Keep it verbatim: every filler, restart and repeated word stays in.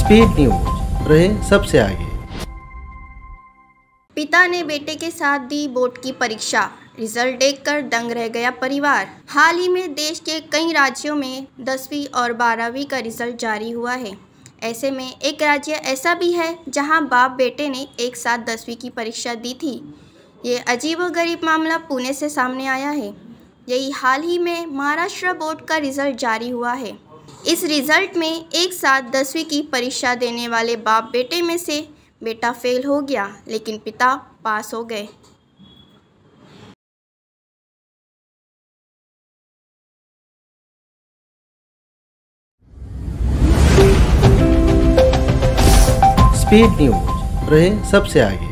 Speed news, रहे सबसे आगे। पिता ने बेटे के साथ दी बोर्ड की परीक्षा, रिजल्ट देखकर दंग रह गया परिवार। हाल ही में देश के कई राज्यों में दसवीं और बारहवीं का रिजल्ट जारी हुआ है। ऐसे में एक राज्य ऐसा भी है जहां बाप बेटे ने एक साथ दसवीं की परीक्षा दी थी। ये अजीबोगरीब मामला पुणे से सामने आया है। यही हाल ही में महाराष्ट्र बोर्ड का रिजल्ट जारी हुआ है। इस रिजल्ट में एक साथ दसवीं की परीक्षा देने वाले बाप बेटे में से बेटा फेल हो गया, लेकिन पिता पास हो गए। स्पीड न्यूज, रहे सबसे आगे।